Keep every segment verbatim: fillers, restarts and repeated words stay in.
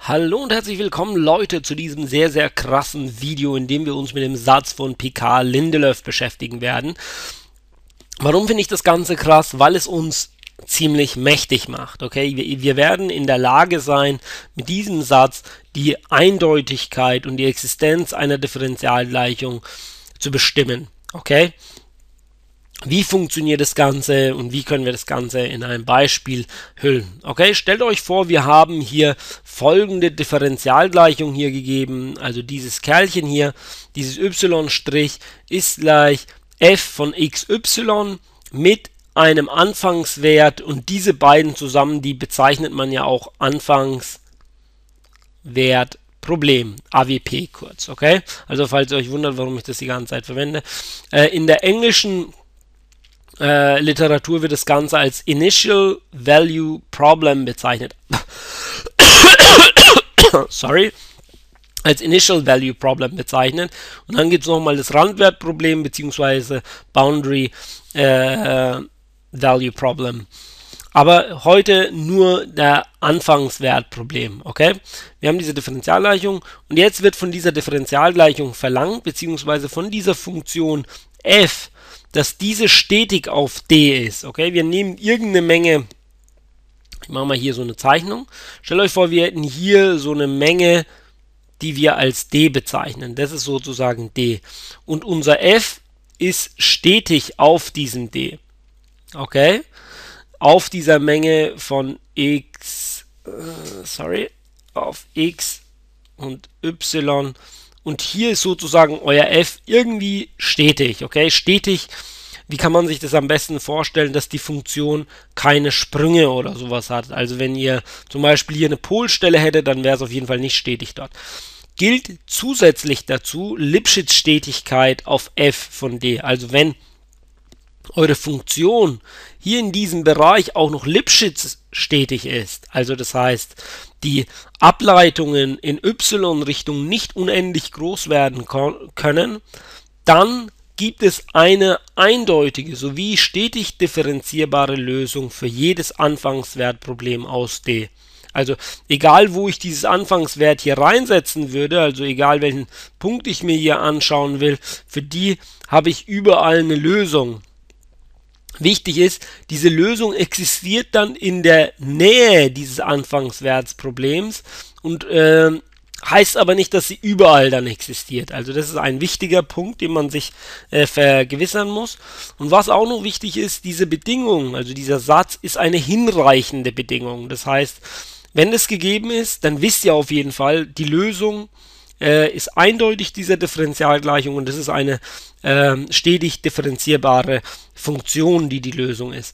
Hallo und herzlich willkommen, Leute, zu diesem sehr, sehr krassen Video, in dem wir uns mit dem Satz von Picard-Lindelöf beschäftigen werden. Warum finde ich das Ganze krass? Weil es uns ziemlich mächtig macht. Okay, wir, wir werden in der Lage sein, mit diesem Satz die Eindeutigkeit und die Existenz einer Differentialgleichung zu bestimmen. Okay? Wie funktioniert das Ganze und wie können wir das Ganze in einem Beispiel hüllen? Okay, stellt euch vor, wir haben hier folgende Differentialgleichung hier gegeben, also dieses Kerlchen hier, dieses y' ist gleich f von xy mit einem Anfangswert, und diese beiden zusammen, die bezeichnet man ja auch Anfangswert Problem, A W P kurz, okay? Also falls ihr euch wundert, warum ich das die ganze Zeit verwende. Äh, in der englischen Äh, Literatur wird das Ganze als Initial Value Problem bezeichnet. Sorry. Als Initial Value Problem bezeichnet. Und dann gibt es nochmal das Randwertproblem bzw. Boundary äh, Value Problem. Aber heute nur der Anfangswertproblem, okay? Wir haben diese Differentialgleichung und jetzt wird von dieser Differentialgleichung verlangt, beziehungsweise von dieser Funktion f, dass diese stetig auf d ist, okay? Wir nehmen irgendeine Menge, ich mache mal hier so eine Zeichnung, stellt euch vor, wir hätten hier so eine Menge, die wir als d bezeichnen, das ist sozusagen d, und unser f ist stetig auf diesem d, okay? Auf dieser Menge von x, äh, sorry, auf x und y. Und hier ist sozusagen euer f irgendwie stetig, okay? Stetig, wie kann man sich das am besten vorstellen, dass die Funktion keine Sprünge oder sowas hat? Also wenn ihr zum Beispiel hier eine Polstelle hättet, dann wäre es auf jeden Fall nicht stetig dort. Gilt zusätzlich dazu Lipschitz-Stetigkeit auf f von d. Also wenn eure Funktion hier in diesem Bereich auch noch Lipschitz stetig ist, also das heißt, die Ableitungen in y-Richtung nicht unendlich groß werden können, dann gibt es eine eindeutige sowie stetig differenzierbare Lösung für jedes Anfangswertproblem aus d. Also egal, wo ich dieses Anfangswert hier reinsetzen würde, also egal welchen Punkt ich mir hier anschauen will, für die habe ich überall eine Lösung. Wichtig ist, diese Lösung existiert dann in der Nähe dieses Anfangswertsproblems und äh, heißt aber nicht, dass sie überall dann existiert. Also das ist ein wichtiger Punkt, den man sich äh, vergewissern muss. Und was auch noch wichtig ist, diese Bedingung, also dieser Satz, ist eine hinreichende Bedingung. Das heißt, wenn das gegeben ist, dann wisst ihr auf jeden Fall, die Lösung äh, ist eindeutig dieser Differentialgleichung und das ist eine äh, stetig differenzierbare Funktion, die die Lösung ist.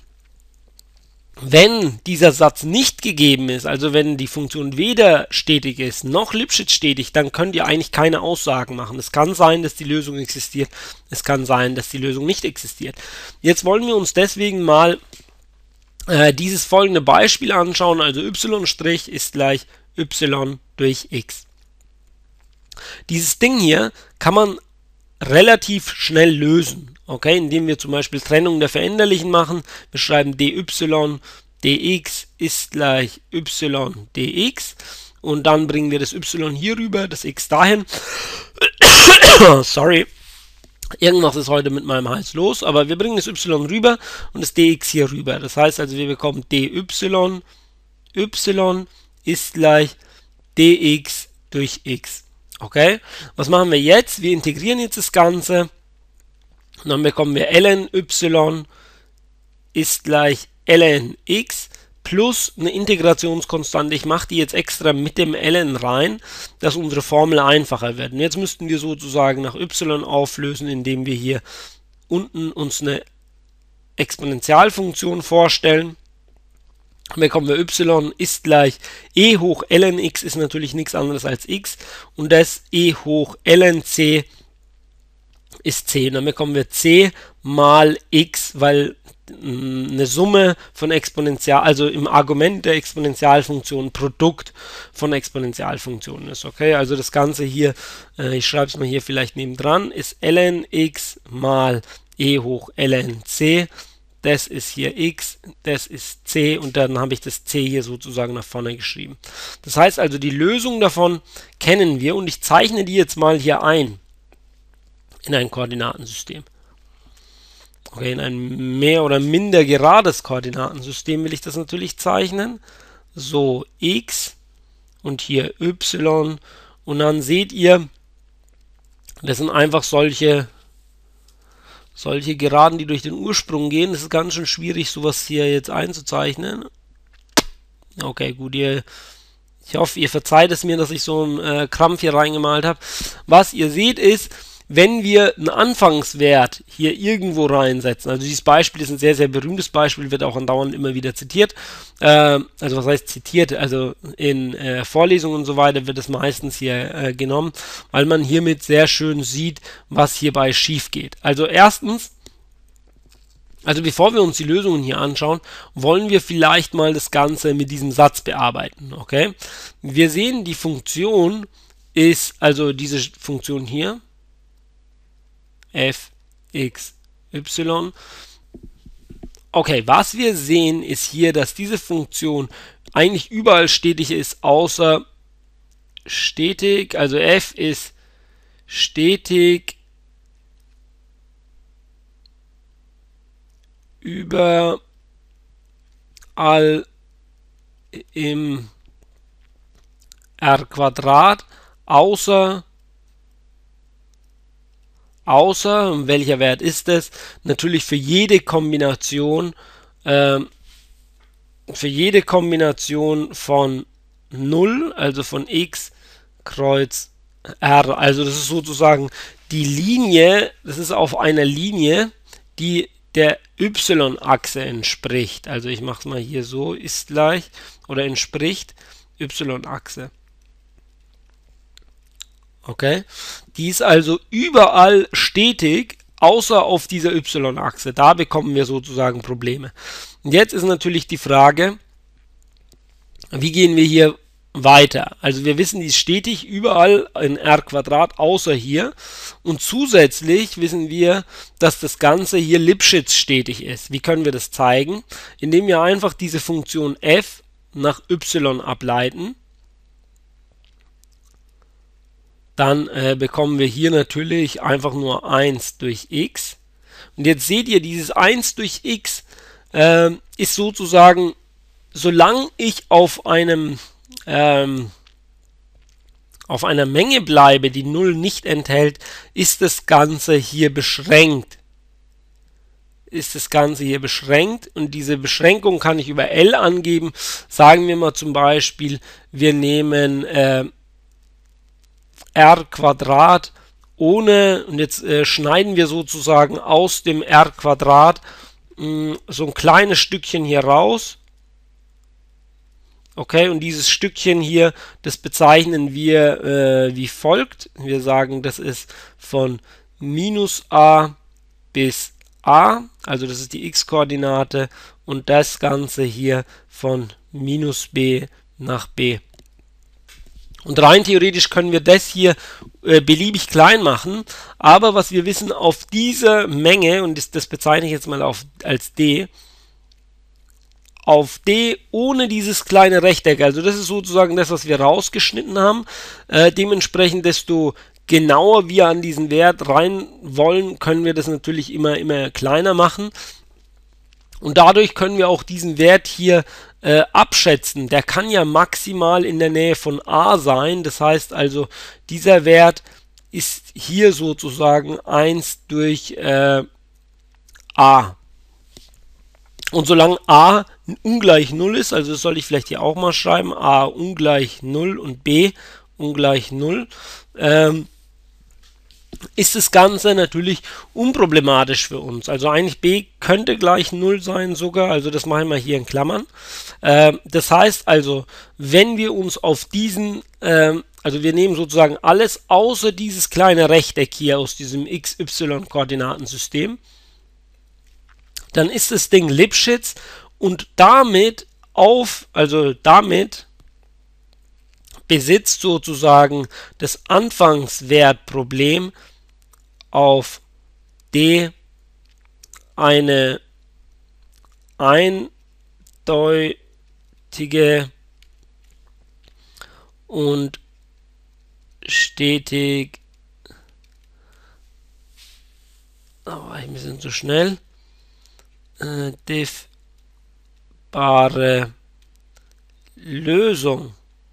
Wenn dieser Satz nicht gegeben ist, also wenn die Funktion weder stetig ist, noch Lipschitz stetig, dann könnt ihr eigentlich keine Aussagen machen. Es kann sein, dass die Lösung existiert, es kann sein, dass die Lösung nicht existiert. Jetzt wollen wir uns deswegen mal äh, dieses folgende Beispiel anschauen, also y' ist gleich y durch x. Dieses Ding hier kann man relativ schnell lösen, okay, indem wir zum Beispiel Trennung der Veränderlichen machen. Wir schreiben dy dx ist gleich y dx und dann bringen wir das y hier rüber, das x dahin. Sorry, irgendwas ist heute mit meinem Hals los, aber wir bringen das y rüber und das dx hier rüber. Das heißt also, wir bekommen dy y ist gleich dx durch x. Okay, was machen wir jetzt? Wir integrieren jetzt das Ganze und dann bekommen wir ln y ist gleich ln x plus eine Integrationskonstante. Ich mache die jetzt extra mit dem ln rein, dass unsere Formel einfacher wird. Und jetzt müssten wir sozusagen nach y auflösen, indem wir hier unten uns eine Exponentialfunktion vorstellen. Bekommen wir y ist gleich e hoch ln x ist natürlich nichts anderes als x und das e hoch ln c ist c. Und dann bekommen wir c mal x, weil mh, eine Summe von Exponential, also im Argument der Exponentialfunktion Produkt von Exponentialfunktionen ist. Okay, also das Ganze hier, äh, ich schreibe es mal hier vielleicht nebendran, ist ln x mal e hoch ln c. das ist hier x, das ist c und dann habe ich das c hier sozusagen nach vorne geschrieben. Das heißt also, die Lösung davon kennen wir und ich zeichne die jetzt mal hier ein in ein Koordinatensystem. Okay, in ein mehr oder minder gerades Koordinatensystem will ich das natürlich zeichnen. So, x und hier y und dann seht ihr, das sind einfach solche solche Geraden, die durch den Ursprung gehen. Das ist ganz schön schwierig, sowas hier jetzt einzuzeichnen. Okay, gut, ihr, ich hoffe, ihr verzeiht es mir, dass ich so einen äh, Krampf hier reingemalt habe. Was ihr seht ist, wenn wir einen Anfangswert hier irgendwo reinsetzen, also dieses Beispiel ist ein sehr, sehr berühmtes Beispiel, wird auch andauernd immer wieder zitiert, äh, also was heißt zitiert, also in äh, Vorlesungen und so weiter wird es meistens hier äh, genommen, weil man hiermit sehr schön sieht, was hierbei schief geht. Also erstens, also bevor wir uns die Lösungen hier anschauen, wollen wir vielleicht mal das Ganze mit diesem Satz bearbeiten, okay? Wir sehen, die Funktion ist, also diese Funktion hier, f, x, y. Okay, was wir sehen ist hier, dass diese Funktion eigentlich überall stetig ist, außer stetig, also f ist stetig überall im R Quadrat, außer Außer, welcher Wert ist es? Natürlich für jede Kombination, äh, für jede Kombination von null, also von x kreuz r. Also das ist sozusagen die Linie, das ist auf einer Linie, die der y-Achse entspricht. Also ich mache es mal hier so, ist gleich oder entspricht y-Achse. Okay, die ist also überall stetig, außer auf dieser y-Achse. Da bekommen wir sozusagen Probleme. Und jetzt ist natürlich die Frage, wie gehen wir hier weiter? Also wir wissen, die ist stetig überall in R Quadrat, außer hier. Und zusätzlich wissen wir, dass das Ganze hier Lipschitz stetig ist. Wie können wir das zeigen? Indem wir einfach diese Funktion f nach y ableiten. Dann äh, bekommen wir hier natürlich einfach nur eins durch x. Und jetzt seht ihr, dieses eins durch x äh, ist sozusagen, solange ich auf einem ähm, auf einer Menge bleibe, die null nicht enthält, ist das Ganze hier beschränkt. Ist das Ganze hier beschränkt und diese Beschränkung kann ich über L angeben. Sagen wir mal zum Beispiel, wir nehmen äh, R Quadrat ohne, und jetzt äh, schneiden wir sozusagen aus dem R Quadrat mh, so ein kleines Stückchen hier raus. Okay, und dieses Stückchen hier, das bezeichnen wir äh, wie folgt. Wir sagen, das ist von minus a bis a, also das ist die x-Koordinate, und das Ganze hier von minus b nach b. Und rein theoretisch können wir das hier äh, beliebig klein machen, aber was wir wissen, auf dieser Menge, und das, das bezeichne ich jetzt mal auf, als d, auf d ohne dieses kleine Rechteck, also das ist sozusagen das, was wir rausgeschnitten haben, äh, dementsprechend desto genauer wir an diesen Wert rein wollen, können wir das natürlich immer, immer kleiner machen. Und dadurch können wir auch diesen Wert hier äh, abschätzen. Der kann ja maximal in der Nähe von a sein. Das heißt also, dieser Wert ist hier sozusagen eins durch äh, a. Und solange a ungleich null ist, also das soll ich vielleicht hier auch mal schreiben, a ungleich null und b ungleich null, ähm, ist das Ganze natürlich unproblematisch für uns. Also eigentlich b könnte gleich null sein sogar, also das machen wir hier in Klammern. Ähm, das heißt also, wenn wir uns auf diesen, ähm, also wir nehmen sozusagen alles außer dieses kleine Rechteck hier aus diesem x y-Koordinatensystem, dann ist das Ding Lipschitz und damit auf, also damit besitzt sozusagen das Anfangswertproblem auf d eine eindeutige und stetig, oh, ein bisschen zu schnell, äh, diffbare Lösung.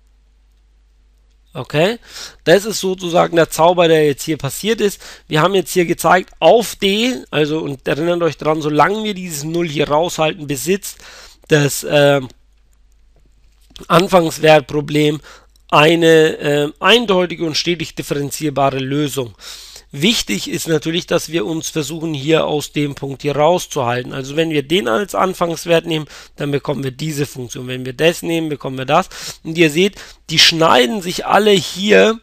Okay, das ist sozusagen der Zauber, der jetzt hier passiert ist. Wir haben jetzt hier gezeigt, auf D, also, und erinnert euch dran, solange wir dieses null hier raushalten, besitzt das äh, Anfangswertproblem eine äh, eindeutige und stetig differenzierbare Lösung. Wichtig ist natürlich, dass wir uns versuchen, hier aus dem Punkt hier rauszuhalten. Also wenn wir den als Anfangswert nehmen, dann bekommen wir diese Funktion. Wenn wir das nehmen, bekommen wir das. Und ihr seht, die schneiden sich alle hier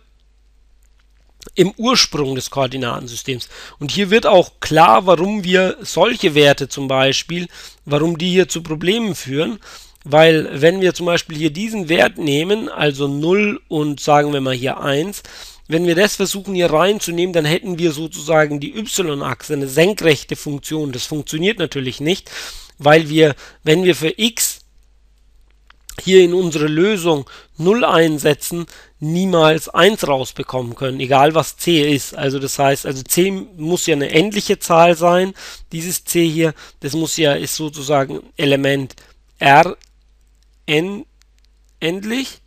im Ursprung des Koordinatensystems. Und hier wird auch klar, warum wir solche Werte zum Beispiel, warum die hier zu Problemen führen. Weil wenn wir zum Beispiel hier diesen Wert nehmen, also null und sagen wir mal hier eins, wenn wir das versuchen hier reinzunehmen, dann hätten wir sozusagen die y-Achse, eine senkrechte Funktion. Das funktioniert natürlich nicht, weil wir, wenn wir für x hier in unsere Lösung null einsetzen, niemals eins rausbekommen können, egal was c ist. Also das heißt, also c muss ja eine endliche Zahl sein, dieses c hier, das muss ja, ist sozusagen Element r n endlich.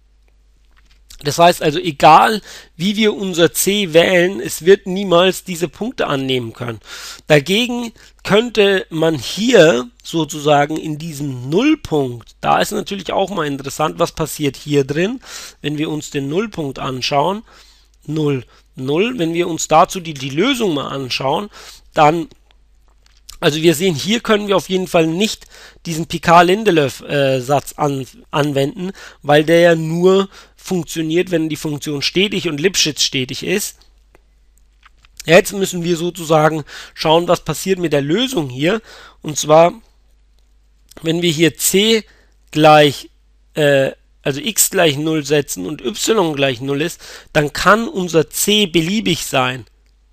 Das heißt also, egal wie wir unser c wählen, es wird niemals diese Punkte annehmen können. Dagegen könnte man hier sozusagen in diesem Nullpunkt, da ist natürlich auch mal interessant, was passiert hier drin, wenn wir uns den Nullpunkt anschauen, null, null, wenn wir uns dazu die, die Lösung mal anschauen, dann, also wir sehen, hier können wir auf jeden Fall nicht diesen Picard-Lindelöf-Satz an, anwenden, weil der ja nur funktioniert, wenn die Funktion stetig und Lipschitz stetig ist. Jetzt müssen wir sozusagen schauen, was passiert mit der Lösung hier. Und zwar, wenn wir hier c gleich, äh, also x gleich null setzen und y gleich null ist, dann kann unser c beliebig sein.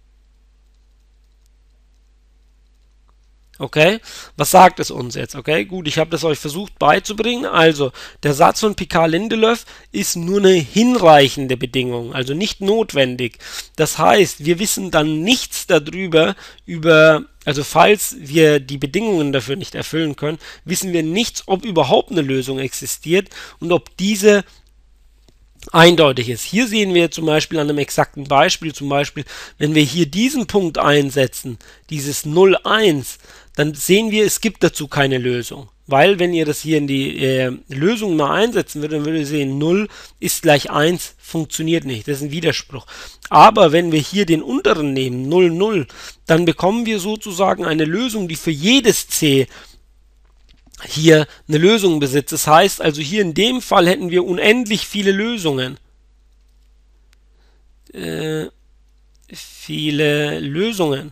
Okay, was sagt es uns jetzt? Okay, gut, ich habe das euch versucht beizubringen. Also, der Satz von Picard-Lindelöf ist nur eine hinreichende Bedingung, also nicht notwendig. Das heißt, wir wissen dann nichts darüber, über, also falls wir die Bedingungen dafür nicht erfüllen können, wissen wir nichts, ob überhaupt eine Lösung existiert und ob diese eindeutig ist. Hier sehen wir zum Beispiel an einem exakten Beispiel, zum Beispiel, wenn wir hier diesen Punkt einsetzen, dieses null, eins, dann sehen wir, es gibt dazu keine Lösung. Weil, wenn ihr das hier in die äh, Lösung mal einsetzen würdet, dann würdet ihr sehen, null ist gleich eins, funktioniert nicht. Das ist ein Widerspruch. Aber wenn wir hier den unteren nehmen, null, null, dann bekommen wir sozusagen eine Lösung, die für jedes c hier eine Lösung besitzt. Das heißt also, hier in dem Fall hätten wir unendlich viele Lösungen. Äh, viele Lösungen.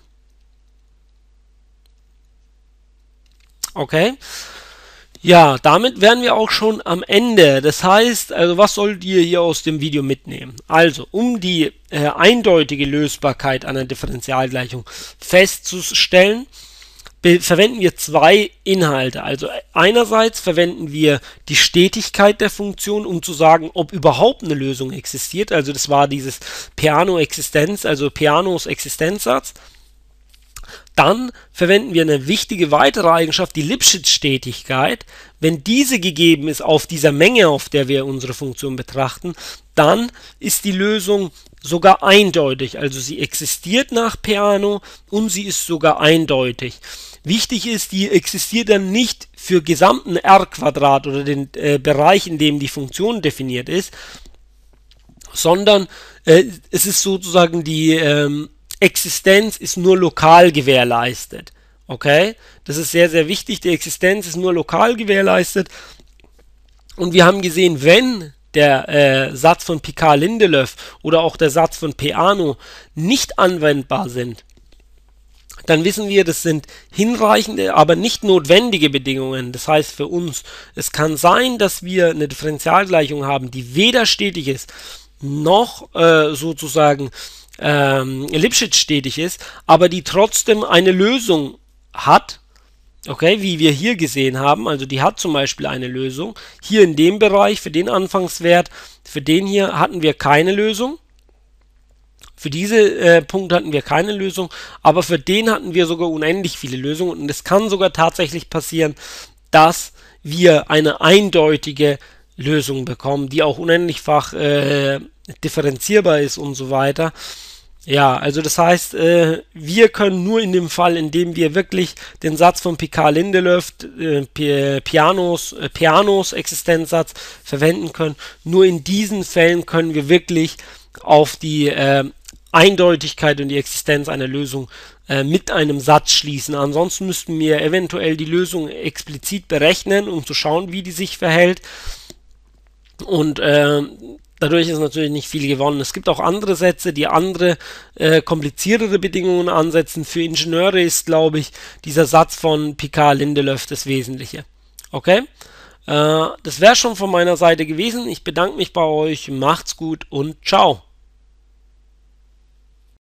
Okay. Ja, damit wären wir auch schon am Ende. Das heißt, also was sollt ihr hier aus dem Video mitnehmen? Also, um die äh, eindeutige Lösbarkeit einer Differentialgleichung festzustellen, verwenden wir zwei Inhalte. Also einerseits verwenden wir die Stetigkeit der Funktion, um zu sagen, ob überhaupt eine Lösung existiert. Also das war dieses Peano-Existenz, also Peanos Existenzsatz. Dann verwenden wir eine wichtige weitere Eigenschaft, die Lipschitz-Stetigkeit. Wenn diese gegeben ist auf dieser Menge, auf der wir unsere Funktion betrachten, dann ist die Lösung sogar eindeutig. Also sie existiert nach Peano und sie ist sogar eindeutig. Wichtig ist, die existiert dann nicht für gesamten R-Quadrat oder den äh, Bereich, in dem die Funktion definiert ist, sondern äh, es ist sozusagen die ähm, Existenz ist nur lokal gewährleistet. Okay? Das ist sehr, sehr wichtig. Die Existenz ist nur lokal gewährleistet. Und wir haben gesehen, wenn der äh, Satz von Picard-Lindelöf oder auch der Satz von Peano nicht anwendbar sind, dann wissen wir, das sind hinreichende, aber nicht notwendige Bedingungen. Das heißt für uns, es kann sein, dass wir eine Differentialgleichung haben, die weder stetig ist, noch äh, sozusagen ähm, Lipschitz stetig ist, aber die trotzdem eine Lösung hat, Okay, wie wir hier gesehen haben, also die hat zum Beispiel eine Lösung. Hier in dem Bereich, für den Anfangswert, für den hier hatten wir keine Lösung. Für diese äh, Punkte hatten wir keine Lösung, aber für den hatten wir sogar unendlich viele Lösungen. Und es kann sogar tatsächlich passieren, dass wir eine eindeutige Lösung bekommen, die auch unendlichfach äh, differenzierbar ist und so weiter. Ja, also das heißt, äh, wir können nur in dem Fall, in dem wir wirklich den Satz von Picard-Lindelöf, äh, Pianos, äh, Pianos Existenzsatz verwenden können, nur in diesen Fällen können wir wirklich auf die äh, Eindeutigkeit und die Existenz einer Lösung äh, mit einem Satz schließen. Ansonsten müssten wir eventuell die Lösung explizit berechnen, um zu schauen, wie die sich verhält. Und äh, dadurch ist natürlich nicht viel gewonnen. Es gibt auch andere Sätze, die andere äh, kompliziertere Bedingungen ansetzen. Für Ingenieure ist, glaube ich, dieser Satz von Picard-Lindelöf das Wesentliche. Okay? Äh, das wäre schon von meiner Seite gewesen. Ich bedanke mich bei euch. Macht's gut und ciao.